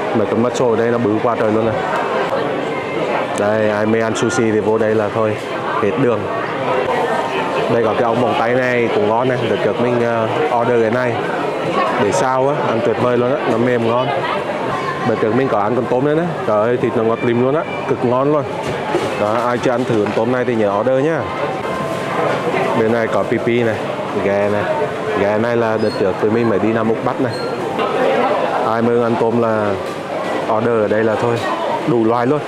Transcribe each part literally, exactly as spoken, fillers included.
Mấy cái mất sổ ở đây nó bự quá trời luôn này. Đây, ai mê ăn sushi thì vô đây là thôi hết đường. Đây có cái ống móng tay này cũng ngon này. Đợt trước mình uh, order cái này để sao á, ăn tuyệt vời luôn á, nó mềm ngon. Đợt trước mình có ăn con tôm nữa đấy, trời ơi thịt nó ngọt lìm luôn á, cực ngon luôn. Đó, ai chưa ăn thử con tôm này thì nhớ order nhá. Bên này có pipi này, ghẹ này. Ghẹ này là đợt trước tụi mình mới đi Nam Úc bắt này. Ai muốn ăn tôm là order ở đây là thôi, đủ loài luôn.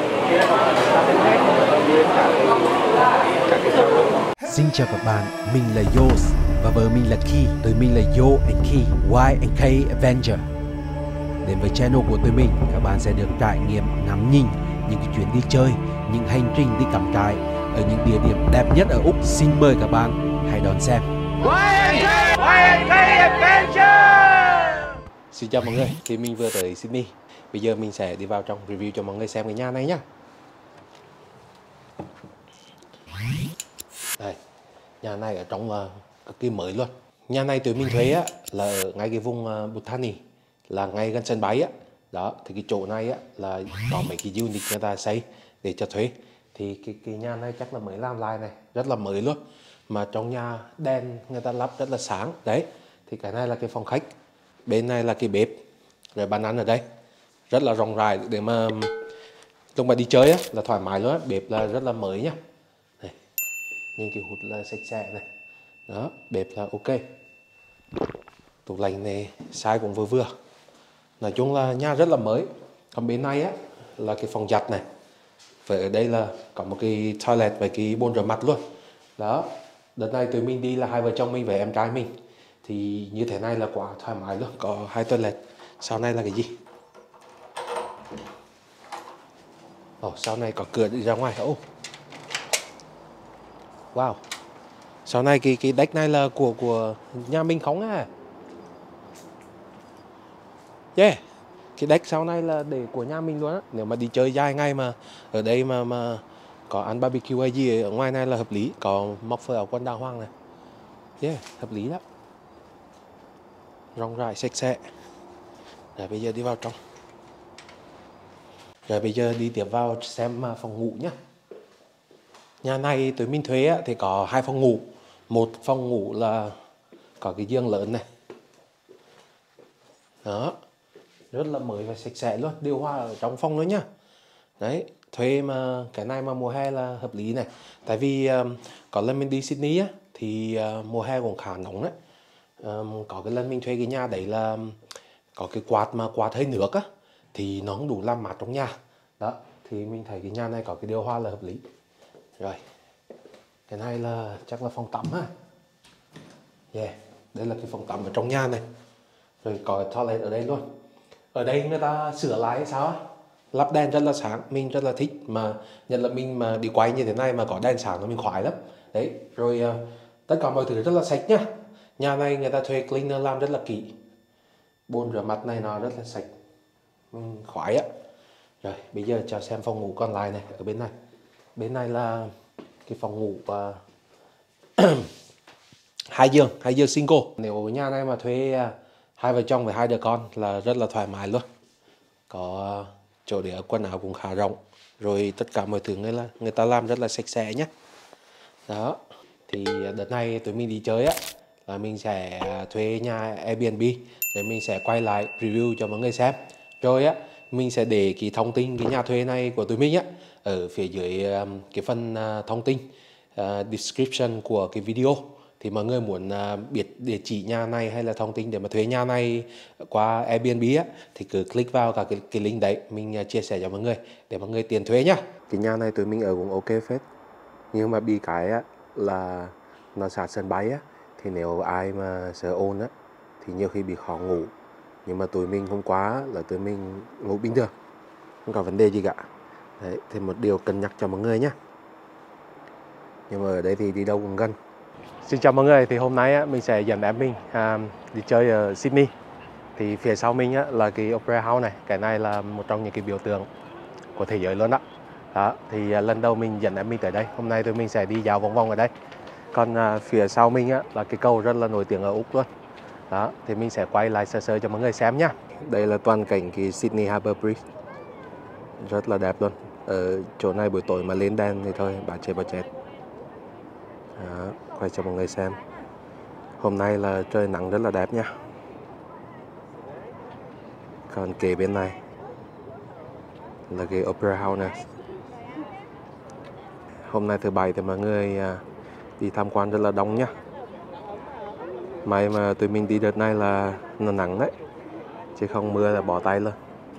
Xin chào các bạn, mình là Yos và vợ mình là Ki. Tụi mình là Yo and Ki, Y and K Avenger. Đến với channel của tụi mình, các bạn sẽ được trải nghiệm ngắm nhìn những cái chuyến đi chơi, những hành trình đi cắm trại ở những địa điểm đẹp nhất ở Úc. Xin mời các bạn hãy đón xem. Y and K, Y and K Adventure. Xin chào mọi người, thì mình vừa tới Sydney. Bây giờ mình sẽ đi vào trong review cho mọi người xem cái nhà này nhá. Đây, nhà này ở trong là cực kỳ mới luôn. Nhà này tụi mình thuê á là ở ngay cái vùng uh, Botany, là ngay gần sân bay á. Đó, thì cái chỗ này á là có mấy cái unit người ta xây để cho thuê. Thì cái cái nhà này chắc là mới làm lại này, rất là mới luôn. Mà trong nhà đèn người ta lắp rất là sáng. Đấy, thì cái này là cái phòng khách. Bên này là cái bếp, rồi bàn ăn ở đây. Rất là rộng rãi để mà lúc mà đi chơi á là thoải mái luôn á. Bếp là rất là mới nhá. Này, nhìn cái hút là sạch sẽ này. Đó, bếp là ok. Tủ lạnh này size cũng vừa vừa. Nói chung là nhà rất là mới. Còn bên này á là cái phòng giặt này. Và ở đây là có một cái toilet với cái bồn rửa mặt luôn. Đó, đợt này tụi mình đi là hai vợ chồng mình và em trai mình. Thì như thế này là quá thoải mái luôn. Có hai toilet. Sau này là cái gì? Ồ, sau này có cửa đi ra ngoài. Ồ, wow. Sau này cái cái deck này là của của nhà mình không à? Yeah. Cái deck sau này là để của nhà mình luôn á. Nếu mà đi chơi dài ngày mà ở đây mà mà có ăn barbecue hay gì ở ngoài này là hợp lý. Có móc phơi áo quần đàng hoàng này. Yeah, hợp lý đó. Rộng rãi sạch sẽ. Rồi bây giờ đi vào trong. Rồi bây giờ đi tiếp vào xem phòng ngủ nhá. Nhà này tụi mình thuê á, thì có hai phòng ngủ. Một phòng ngủ là có cái giường lớn này. Đó, rất là mới và sạch sẽ luôn. Điều hòa ở trong phòng nữa nhá. Đấy, thuê mà cái này mà mùa hè là hợp lý này. Tại vì um, có lần mình đi Sydney á, thì uh, mùa hè cũng khá nóng đấy. Um, có cái lần mình thuê cái nhà đấy là có cái quạt mà quạt hơi nước á, thì nó không đủ làm mát trong nhà. Đó, thì mình thấy cái nhà này có cái điều hòa là hợp lý. Rồi, cái này là chắc là phòng tắm ha. Yeah, đây là cái phòng tắm ở trong nhà này. Rồi có toilet ở đây luôn. Ở đây người ta sửa lại hay sao á, lắp đèn rất là sáng, mình rất là thích. Mà nhận là mình mà đi quay như thế này mà có đèn sáng là mình khoái lắm. Đấy, rồi uh, tất cả mọi thứ rất là sạch nhá. Nhà này người ta thuê cleaner làm rất là kỹ. Bồn rửa mặt này nó rất là sạch, mình khoái á. Rồi bây giờ cho xem phòng ngủ còn lại này. Ở bên này, bên này là cái phòng ngủ uh, hai giường, hai giường single. Nếu nhà này mà thuê uh, hai vợ chồng với hai đứa con là rất là thoải mái luôn. Có uh, chỗ để quần áo cũng khá rộng. Rồi tất cả mọi thứ người, là, người ta làm rất là sạch sẽ nhé. Đó, thì đợt này tụi mình đi chơi á là mình sẽ thuê nhà Airbnb để mình sẽ quay lại review cho mọi người xem. Rồi á, mình sẽ để cái thông tin cái nhà thuê này của tụi mình á ở phía dưới um, cái phần uh, thông tin uh, description của cái video. Thì mọi người muốn uh, biết địa chỉ nhà này hay là thông tin để mà thuê nhà này qua Airbnb á, thì cứ click vào cả cái, cái link đấy, mình uh, chia sẻ cho mọi người để mọi người tiền thuê nhá. Cái nhà này tụi mình ở cũng ok phết. Nhưng mà bị cái á là nó sát sân bay á, thì nếu ai mà sợ ồn á thì nhiều khi bị khó ngủ. Nhưng mà tụi mình hôm qua là tụi mình ngủ bình thường, không có vấn đề gì cả. Đấy, thì một điều cân nhắc cho mọi người nhé. Nhưng mà ở đây thì đi đâu cũng gần. Xin chào mọi người, thì hôm nay á, mình sẽ dẫn em mình à, đi chơi ở Sydney. Thì phía sau mình á, là cái Opera House này. Cái này là một trong những cái biểu tượng của thế giới luôn đó. Đó, thì à, lần đầu mình dẫn em mình tới đây. Hôm nay tụi mình sẽ đi dạo vòng vòng ở đây. Còn à, phía sau mình á, là cái cầu rất là nổi tiếng ở Úc luôn. Đó, thì mình sẽ quay lại sơ sơ cho mọi người xem nhá. Đây là toàn cảnh cái Sydney Harbour Bridge. Rất là đẹp luôn. Ở chỗ này buổi tối mà lên đèn thì thôi, bà chết bà chết. Đó, quay cho mọi người xem. Hôm nay là trời nắng rất là đẹp nha. Còn kế bên này là cái Opera House này. Hôm nay thứ bảy thì mọi người đi tham quan rất là đông nhá. May mà tụi mình đi đợt này là nó nắng đấy, chứ không mưa là bỏ tay luôn.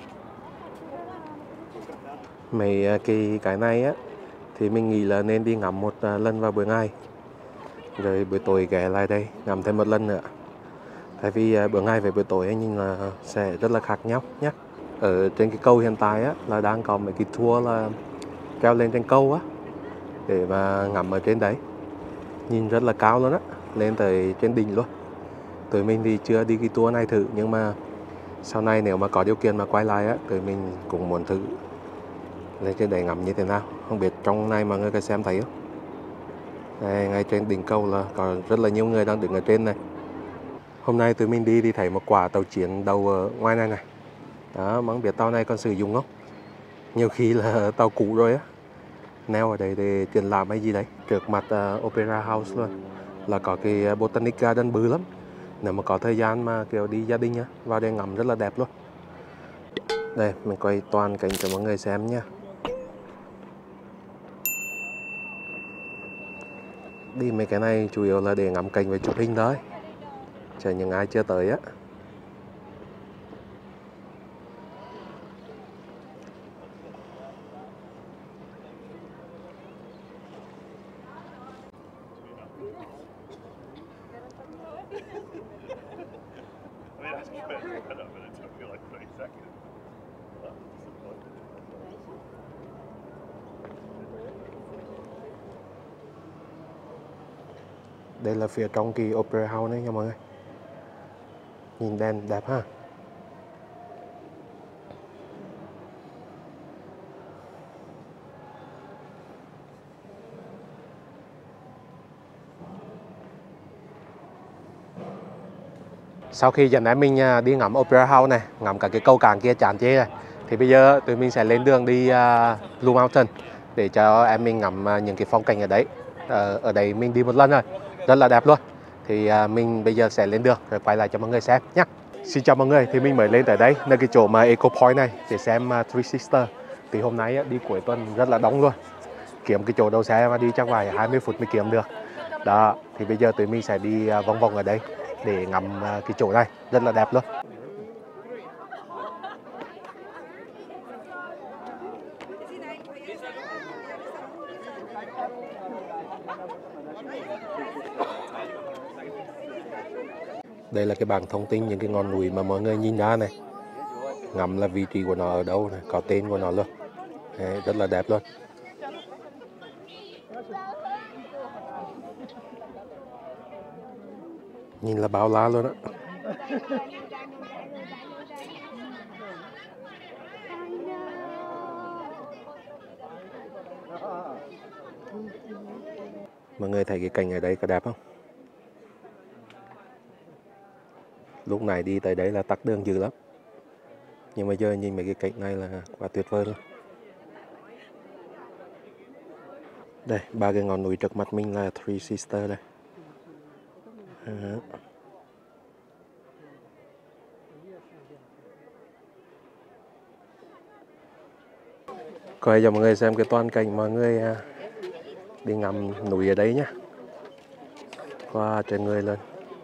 Mấy cái cái này á thì mình nghĩ là nên đi ngắm một lần vào buổi ngày, rồi buổi tối ghé lại đây ngắm thêm một lần nữa. Tại vì buổi ngày với buổi tối nhìn là sẽ rất là khác nhau nhé. Ở trên cái cầu hiện tại á là đang có mấy cái tour là treo lên trên cầu á để mà ngắm ở trên đấy, nhìn rất là cao luôn á, lên tới trên đỉnh luôn. Tụi mình thì chưa đi cái tour này thử, nhưng mà sau này nếu mà có điều kiện mà quay lại á, tụi mình cũng muốn thử lên trên đấy ngắm như thế nào. Không biết trong này mọi người có xem thấy không? Đây, ngay trên đỉnh cầu là có rất là nhiều người đang đứng ở trên này. Hôm nay tụi mình đi thì thấy một quả tàu chiến đầu ở ngoài này này. Đó, mà không biết tàu này còn sử dụng không? Nhiều khi là tàu cũ rồi á, neo ở đây để triển lãm hay gì đấy. Trước mặt uh, Opera House luôn là có cái Botanic Garden bự lắm. Nếu mà có thời gian mà kiểu đi gia đình á, vào đây ngắm rất là đẹp luôn. Đây, mình quay toàn cảnh cho mọi người xem nha. Đi mấy cái này chủ yếu là để ngắm cảnh và chụp hình thôi, chờ những ai chưa tới á. Đây là phía trong cái Opera House này nha mọi người. Nhìn đèn đẹp ha. Sau khi dẫn em mình đi ngắm Opera House này, ngắm cả cái cầu cảng kia chán chê này, thì bây giờ tụi mình sẽ lên đường đi uh, Blue Mountain để cho em mình ngắm uh, những cái phong cảnh ở đấy. Uh, ở đây mình đi một lần rồi, rất là đẹp luôn. Thì uh, mình bây giờ sẽ lên đường rồi quay lại cho mọi người xem nhé. Xin chào mọi người, thì mình mới lên tới đây, nơi cái chỗ mà Eco Point này để xem uh, Three Sisters. Thì hôm nay uh, đi cuối tuần rất là đông luôn, kiếm cái chỗ đậu xe mà đi chắc vài hai mươi phút mới kiếm được. Đó, thì bây giờ tụi mình sẽ đi uh, vòng vòng ở đây để ngắm uh, cái chỗ này rất là đẹp luôn. Đây là cái bảng thông tin những cái ngọn núi mà mọi người nhìn ra này. Ngắm là vị trí của nó ở đâu này, có tên của nó luôn. Đấy, rất là đẹp luôn. Nhìn là bao la luôn á. Mọi người thấy cái cảnh ở đây có đẹp không? Lúc này đi tới đấy là tắc đường dữ lắm, nhưng mà giờ nhìn mấy cái cảnh này là quá tuyệt vời luôn. Đây, ba cái ngọn núi trước mặt mình là Three Sisters đây. À. Quay cho mọi người xem cái toàn cảnh mọi người đi ngắm núi ở đấy nhá. Qua trên người lên.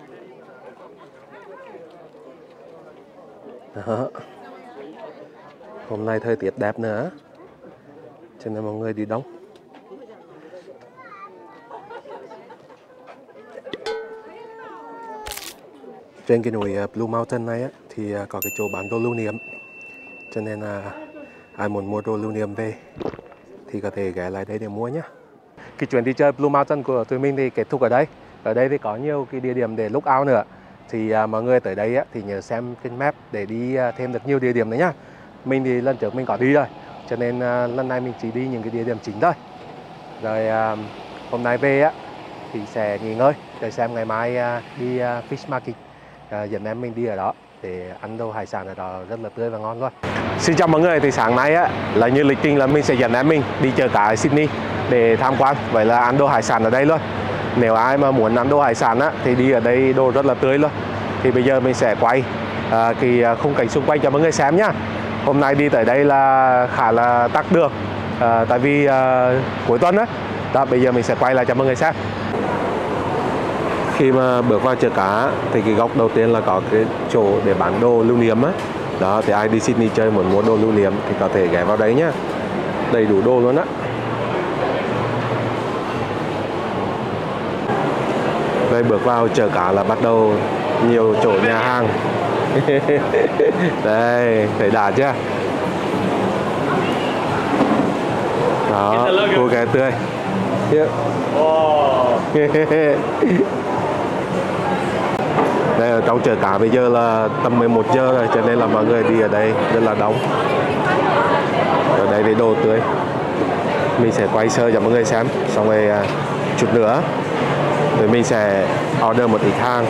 Đó. Hôm nay thời tiết đẹp nữa, cho nên mọi người đi đông. Trên cái núi Blue Mountain này á, thì có cái chỗ bán đồ lưu niệm, cho nên là ai muốn mua đồ lưu niệm về thì có thể ghé lại đây để mua nhé. Cái chuyến đi chơi Blue Mountain của tụi mình thì kết thúc ở đây. Ở đây thì có nhiều cái địa điểm để look out nữa. Thì à, mọi người tới đây á, thì nhớ xem trên map để đi à, thêm được nhiều địa điểm nữa nhá. Mình thì lần trước mình có đi rồi, cho nên à, lần này mình chỉ đi những cái địa điểm chính thôi. Rồi à, hôm nay về á thì sẽ nghỉ ngơi, để xem ngày mai à, đi à, Fish Market uh, dẫn em mình đi ở đó để ăn đồ hải sản ở đó rất là tươi và ngon luôn. Xin chào mọi người, thì sáng nay á là như lịch trình là mình sẽ dẫn em mình đi chợ cá ở Sydney để tham quan, vậy là ăn đồ hải sản ở đây luôn. Nếu ai mà muốn ăn đồ hải sản á thì đi ở đây đồ rất là tươi luôn. Thì bây giờ mình sẽ quay à, cái khung cảnh xung quanh cho mọi người xem nhá. Hôm nay đi tới đây là khá là tắc đường à, tại vì à, cuối tuần á. Đó, bây giờ mình sẽ quay lại cho mọi người xem. Khi mà bước vào chợ cá thì cái góc đầu tiên là có cái chỗ để bán đồ lưu niệm á. Đó, thì ai đi Sydney chơi muốn mua đồ lưu niệm thì có thể ghé vào đấy nhá. Đầy đủ đồ luôn á. Đây, bước vào chợ cá là bắt đầu nhiều chỗ nhà hàng. Đây, thấy đã chưa? Đó, cô gái tươi. Yeah. Đây, ở trong chợ cá bây giờ là tầm mười một giờ rồi, cho nên là mọi người đi ở đây rất là đông. Ở đây thì đồ tươi. Mình sẽ quay sơ cho mọi người xem. Xong rồi chút nữa thì mình sẽ order một ít hàng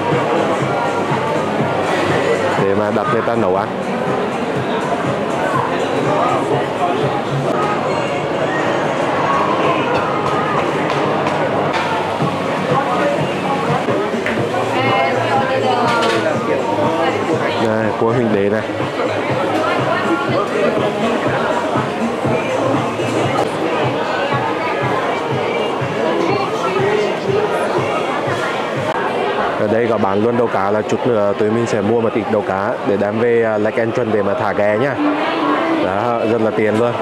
để mà đặt người ta nấu ăn. Đây, cua huỳnh đế này. Ở đây có bán luôn đầu cá, là chút nữa tụi mình sẽ mua một ít đầu cá để đem về Lake Entrance để mà thả ghé nhá. Đó, rất là tiền luôn.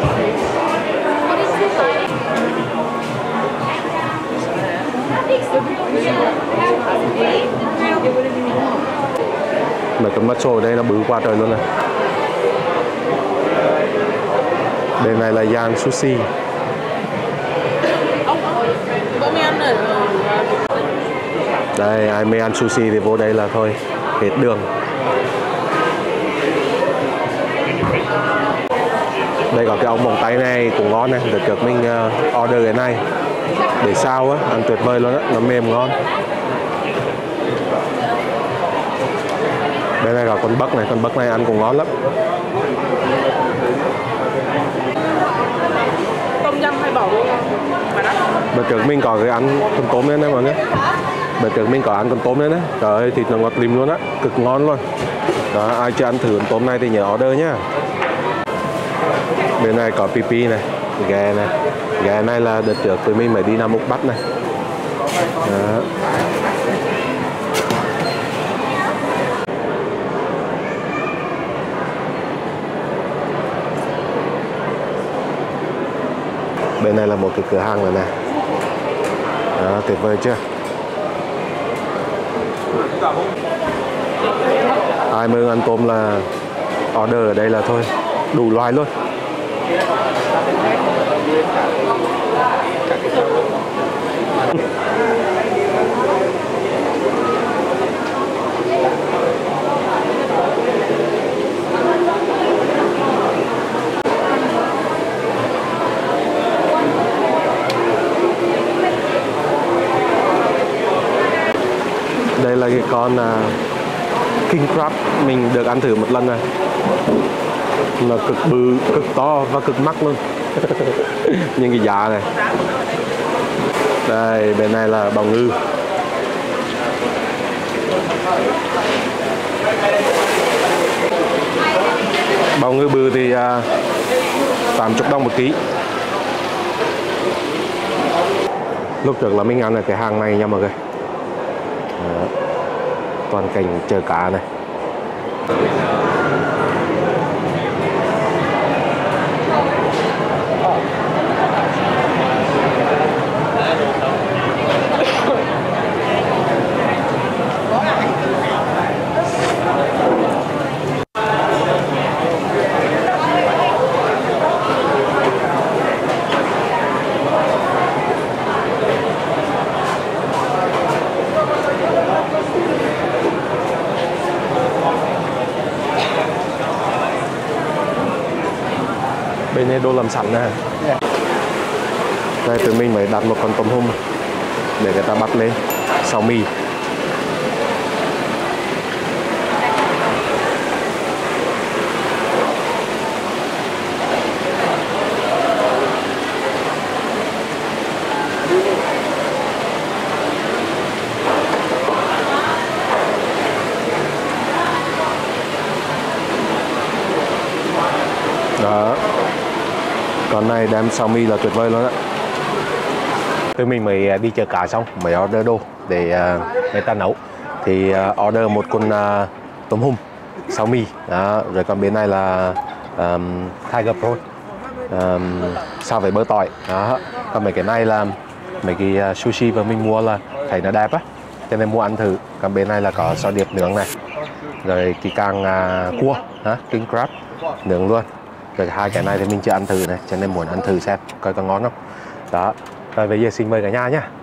Mấy con mắt sổ ở đây nó bự quá trời luôn này. Bên này là Yan Sushi. Đây, ai mê ăn sushi thì vô đây là thôi, hết đường. Đây có cái ống móng tay này cũng ngon này, đợt trước mình uh, order cái này để sao á, ăn tuyệt vời luôn á, nó mềm ngon. Bên này có con bấc này, con bấc này ăn cũng ngon lắm. Tôm yum hay bò luôn mà đó. Đợt trước mình có cái ăn con tôm nữa nè mọi người. Đợt trước mình có ăn con tôm nữa nè. Trời ơi, thịt nó ngọt lìm luôn á, cực ngon luôn. Đó, ai chưa ăn thử con tôm này thì nhớ order nhá. Bên này có pipi này, ghè này. Ghè này là đợt trước tụi mình mới đi Nam Úc bắt này. Đó. Bên này là một cái cửa hàng rồi nè. Đó, tuyệt vời chưa? Ai muốn ăn tôm là order ở đây là thôi, đủ loài luôn. Đây là cái con uh, King Crab, mình được ăn thử một lần này. Nó cực bự, cực to và cực mắc luôn. Những cái giá này. Đây, bên này là bào ngư. Bào ngư bự thì uh, tám mươi đồng một ký. Lúc trước là mình ăn ở cái hàng này nha mọi người. Đó. Toàn cảnh chợ cá này. Bên này đồ làm sẵn nè. Đây tụi mình mới đặt một con tôm hùm để người ta bắt lên xào mì. Đó. Con này đem xào mì là tuyệt vời luôn á. Tụi mình mới đi chợ cá xong, mới order đồ để uh, người ta nấu. Thì uh, order một con uh, tôm hùm, xào mì. Đó. Rồi còn bên này là um, Tiger Prawn, um, xào với bơ tỏi. Đó. Còn mấy cái này là mấy cái uh, sushi mà mình mua là thấy nó đẹp á, cho nên mua ăn thử. Còn bên này là có sò điệp nướng này, rồi cái càng uh, cua, hả? King crab nướng luôn. Rồi hai cái này thì mình chưa ăn thử này, cho nên muốn ăn thử xem coi có ngon không. Đó. Rồi bây giờ xin mời cả nhà nhé.